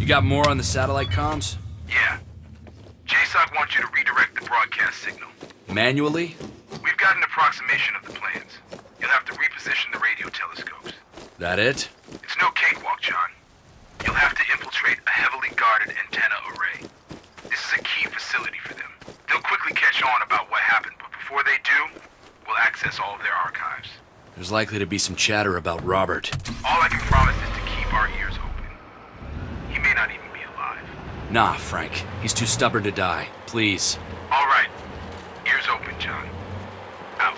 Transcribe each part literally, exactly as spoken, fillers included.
You got more on the satellite comms? Yeah. J SOC wants you to redirect the broadcast signal. Manually? We've got an approximation of the plans. You'll have to reposition the radio telescopes. That it? It's no cakewalk, John. You'll have to infiltrate a heavily guarded antenna array. This is a key facility for them. They'll quickly catch on about what happened, but before they do, we'll access all of their archives. There's likely to be some chatter about Robert. All I can promise is to keep our ears open. He may not even be alive. Nah, Frank. He's too stubborn to die. Please. All right. Ears open, John. Out.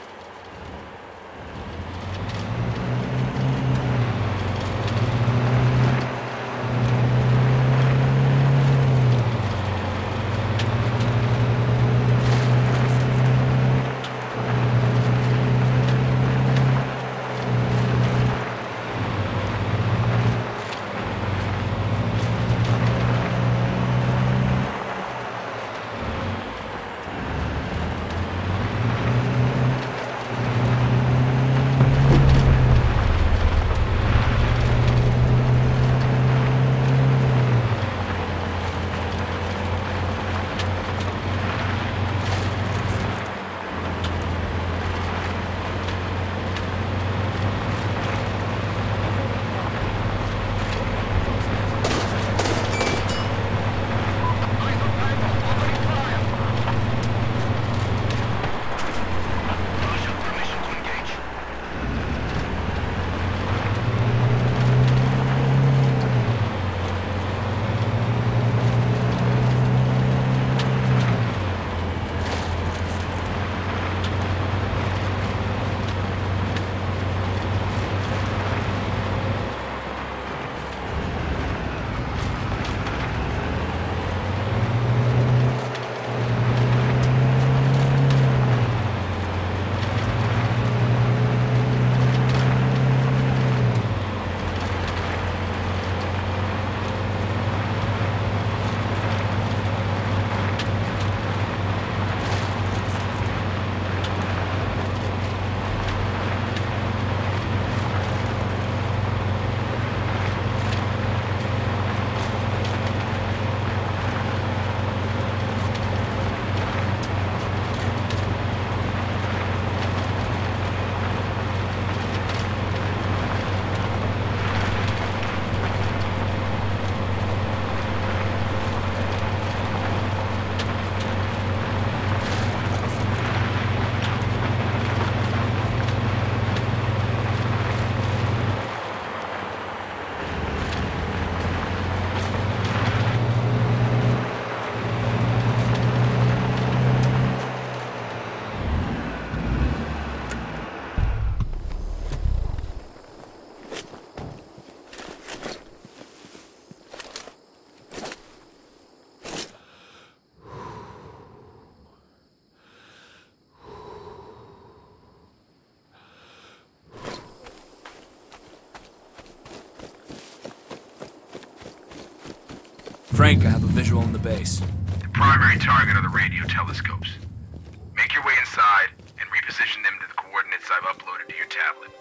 Frank, I have a visual on the base. The primary target are the radio telescopes. Make your way inside and reposition them to the coordinates I've uploaded to your tablet.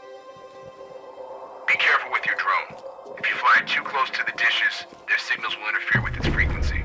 Be careful with your drone. If you fly too close to the dishes, their signals will interfere with its frequency.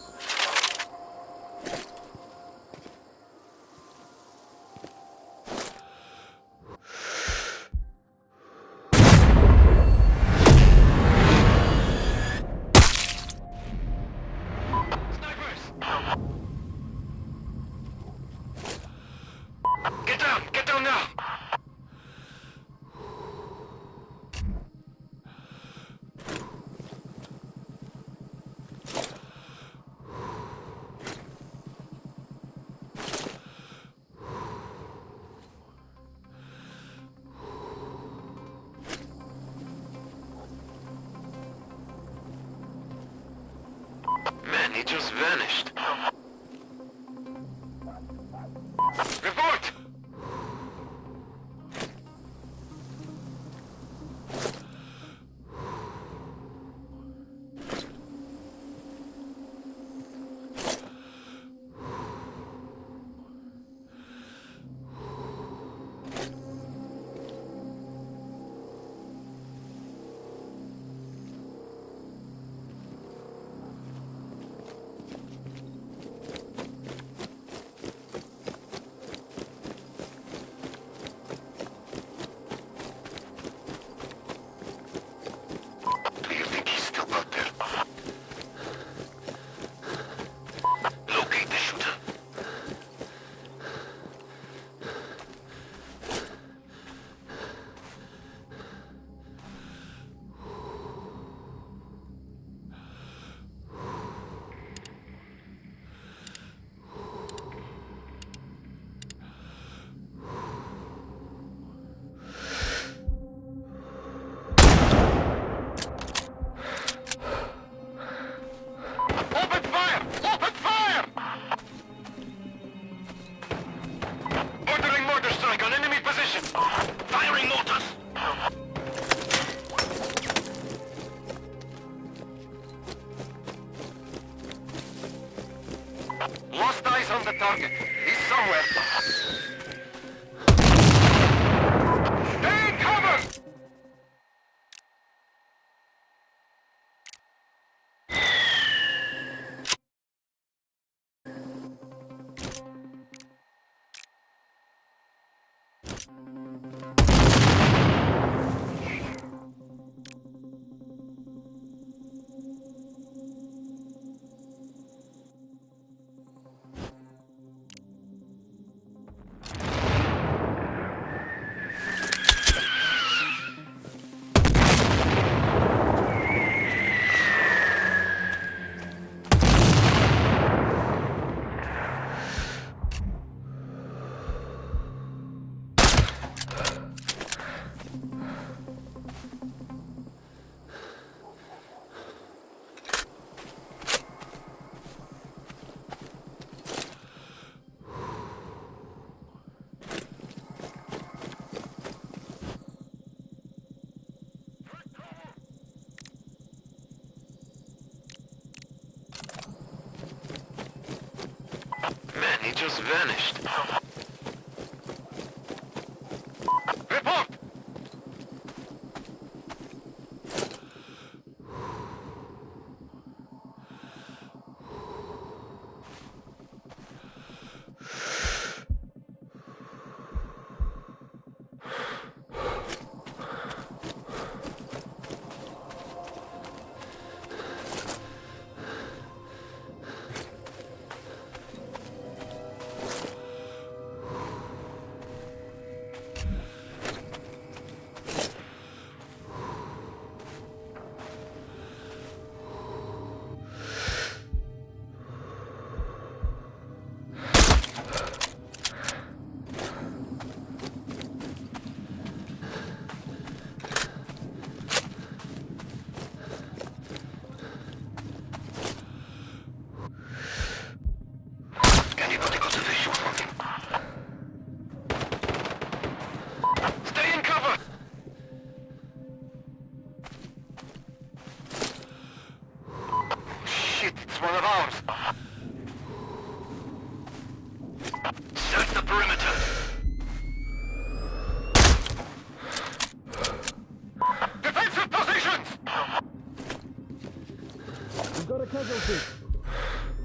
Get down! Get down now! Man, he just vanished. Report! Lost eyes on the target. He's somewhere. Stay in cover! He just vanished. Report! One of ours. Search the perimeter. Defensive positions! We've got a casualty.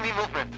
Any movement?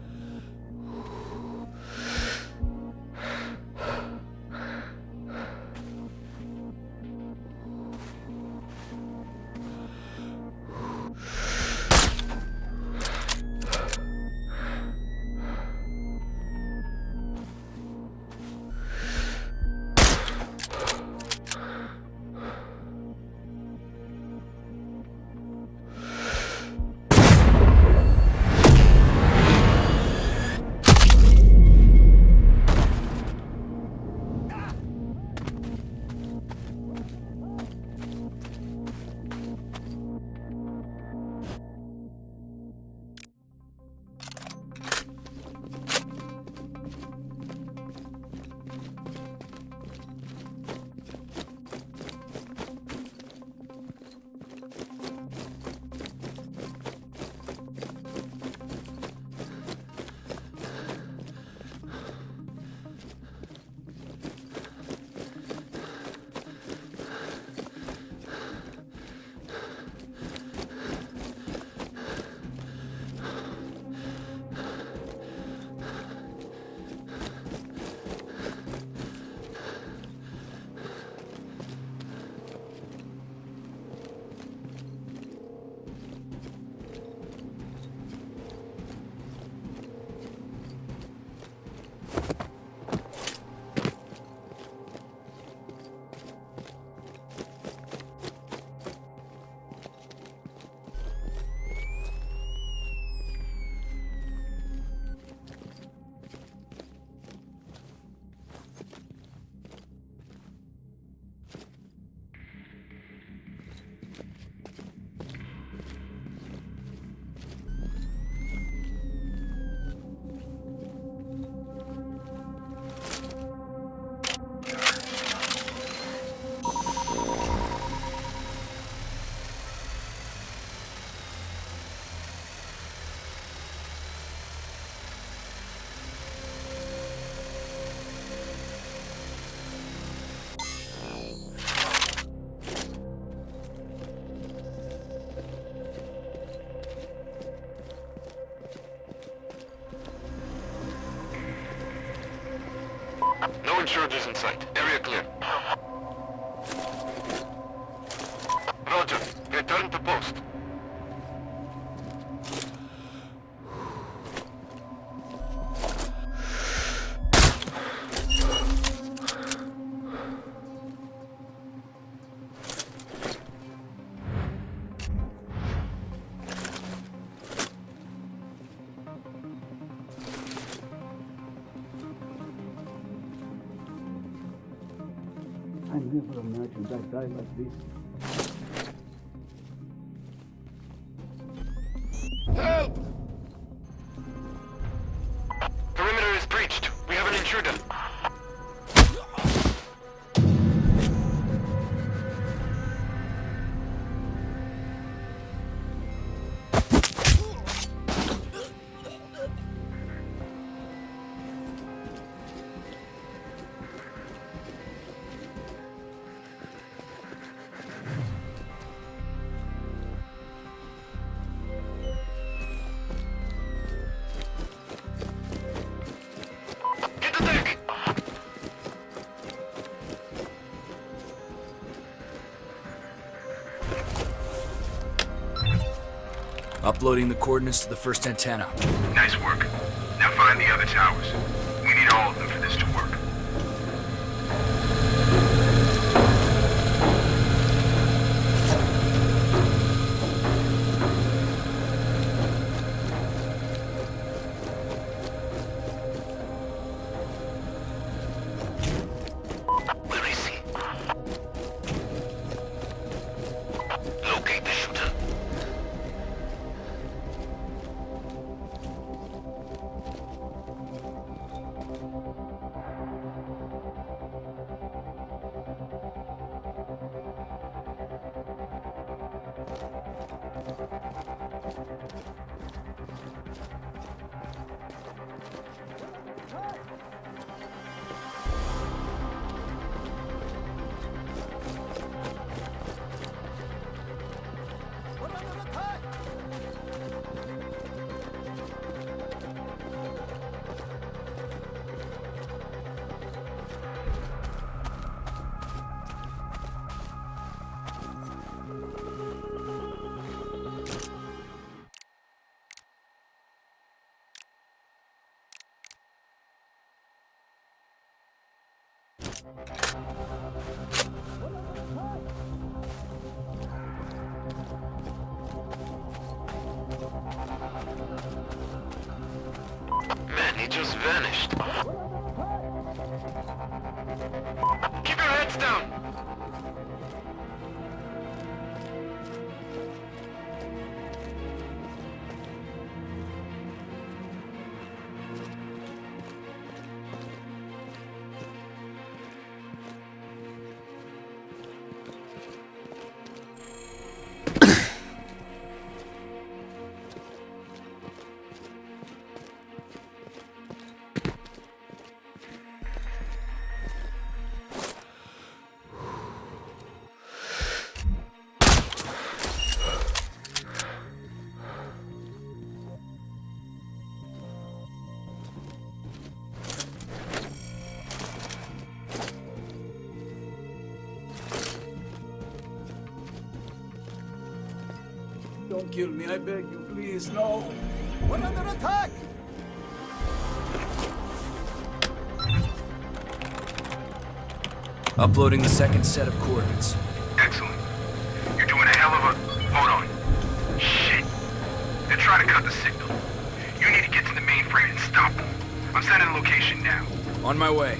No intruders in sight. Area clear. Roger. Return to post. I never imagined I'd die like this. Help! Perimeter is breached. We have an intruder. Uploading the coordinates to the first antenna. Nice work. Now find the other towers. We need all of them for this to work. Where is he? Locate the shooter. Man, he just vanished. Keep your heads down! Don't kill me, I beg you, please, no. We're under attack! Uploading the second set of coordinates. Excellent. You're doing a hell of a... Hold on. Shit. They're trying to cut the signal. You need to get to the mainframe and stop them. I'm sending the location now. On my way.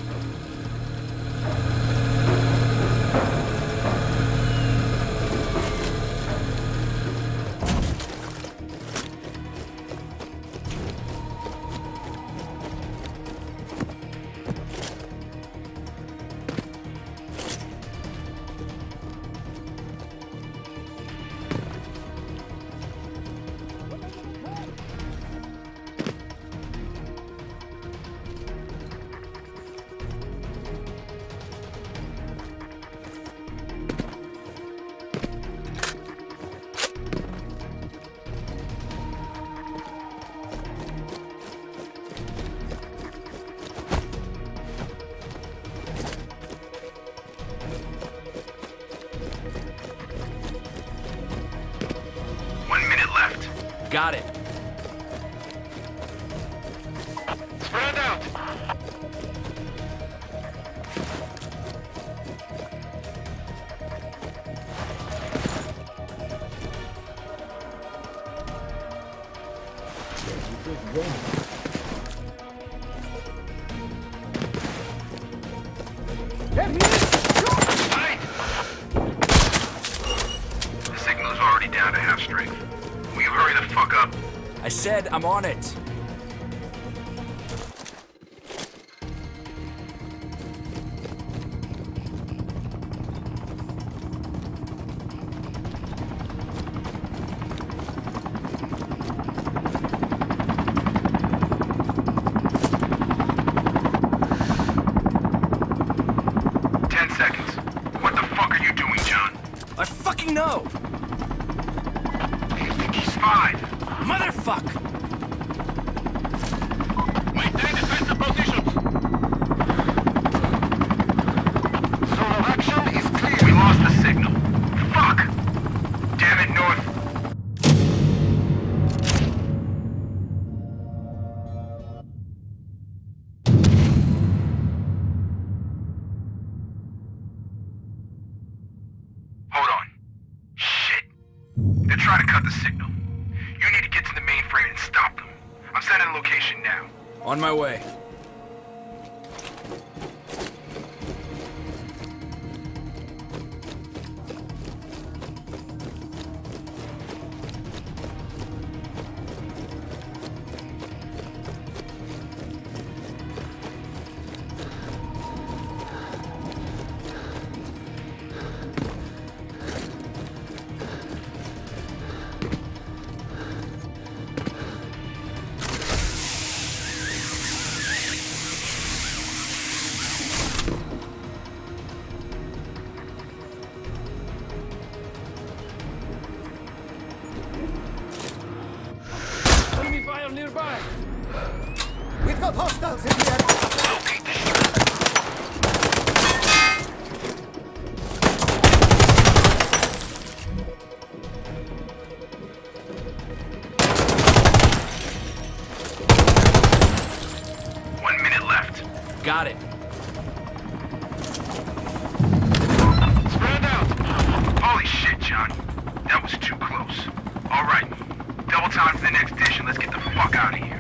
Got it. Spread out! There he is! Fight! The signal is already down to half strength. Will you hurry the fuck up? I said I'm on it. Ten seconds. What the fuck are you doing, John? I fucking know. He's five. Motherfuck! Maintain defensive positions! Zone of action is clear. We lost the signal. Fuck! Damn it, North. Hold on. Shit. They're trying to cut the signal. You need to get to the mainframe and stop them. I'm sending the location now. On my way. Nearby. We've got hostiles in here. Locate the ship. One minute left. Got it. That was too close. Alright, double time for the next dish and let's get the fuck out of here.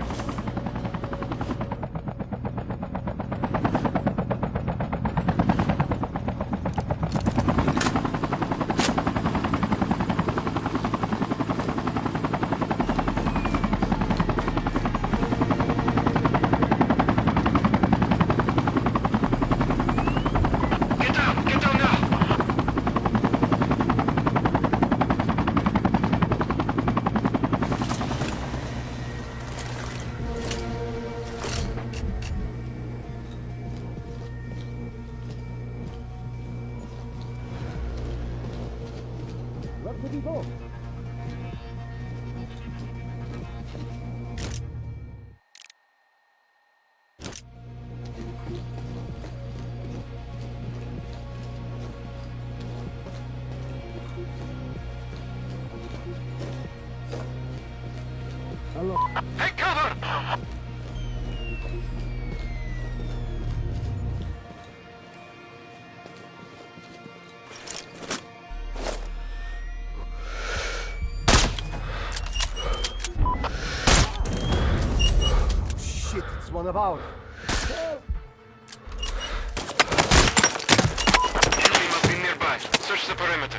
Where did he go? Hello. Take cover! Shit, it's one of ours. Enemy must be nearby. Search the perimeter.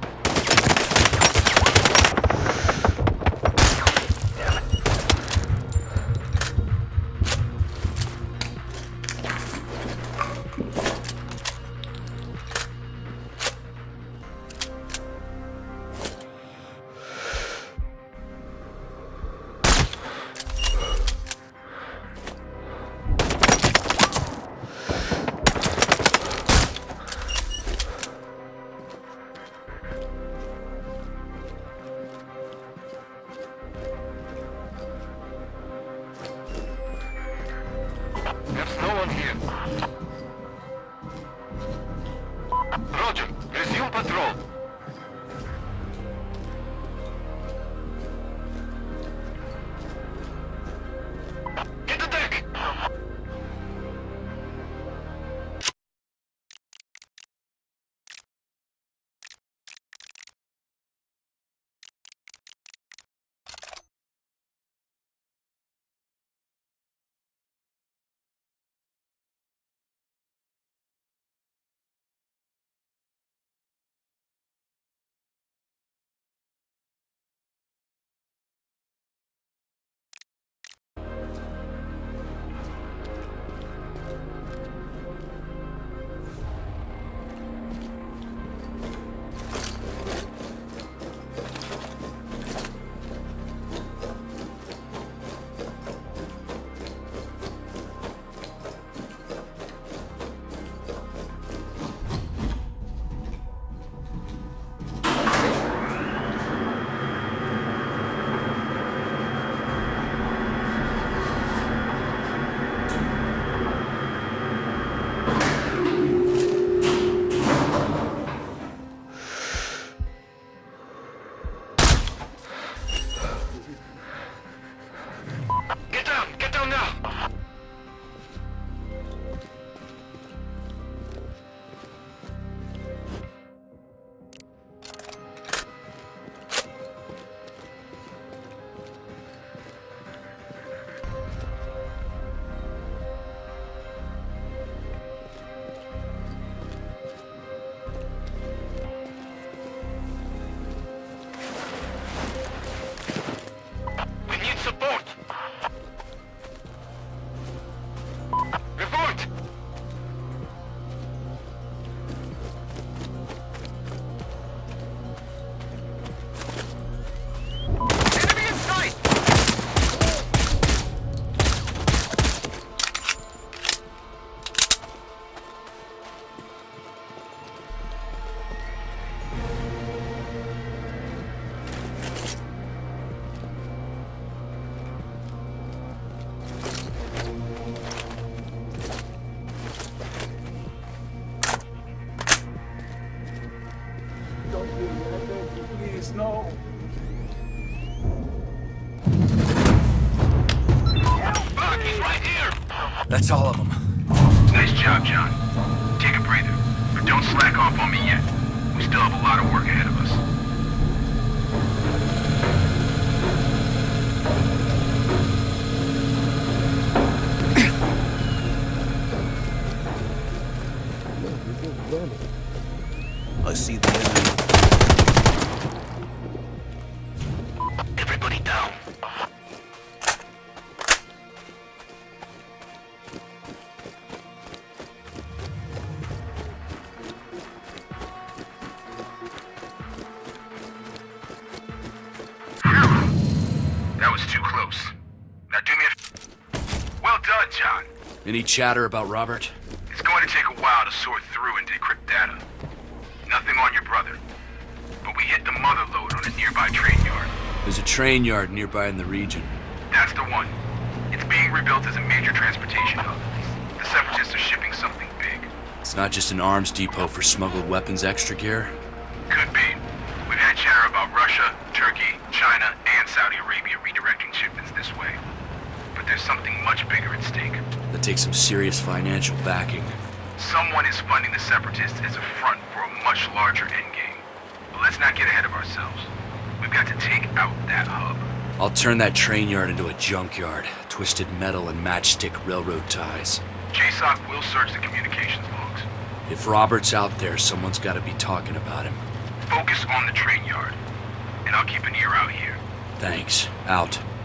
There's no one here. Roger. Resume patrol. Get the deck! Get down! Get down now! We need support! Report! Enemy in sight! Don't leave me, I beg you, please, no. Fuck, he's right here! That's all of them. Nice job, John. Take a breather, but don't slack off on me yet. We still have a lot of work ahead of us. Any chatter about Robert? It's going to take a while to sort through and decrypt data. Nothing on your brother. But we hit the mother lode on a nearby train yard. There's a train yard nearby in the region. That's the one. It's being rebuilt as a major transportation hub. The Separatists are shipping something big. It's not just an arms depot for smuggled weapons extra gear? Could be. We've had chatter about Russia, Turkey, China, and Saudi Arabia redirecting shipments this way. But there's something much bigger at stake. That takes some serious financial backing. Someone is funding the Separatists as a front for a much larger endgame. But let's not get ahead of ourselves. We've got to take out that hub. I'll turn that train yard into a junkyard. Twisted metal and matchstick railroad ties. J SOC will search the communications logs. If Robert's out there, someone's gotta be talking about him. Focus on the train yard. And I'll keep an ear out here. Thanks. Out.